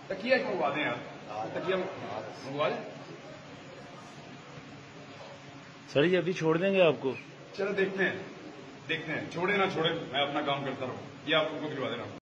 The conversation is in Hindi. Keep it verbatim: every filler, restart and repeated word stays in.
तकिया एक मंगवा दें यार, तकिया मंगवा दें। सर ये अभी छोड़ देंगे आपको? चलो देखते हैं देखते हैं, छोड़े ना छोड़े, मैं अपना काम करता रहूँ। ये आप उनको दिलवा देना।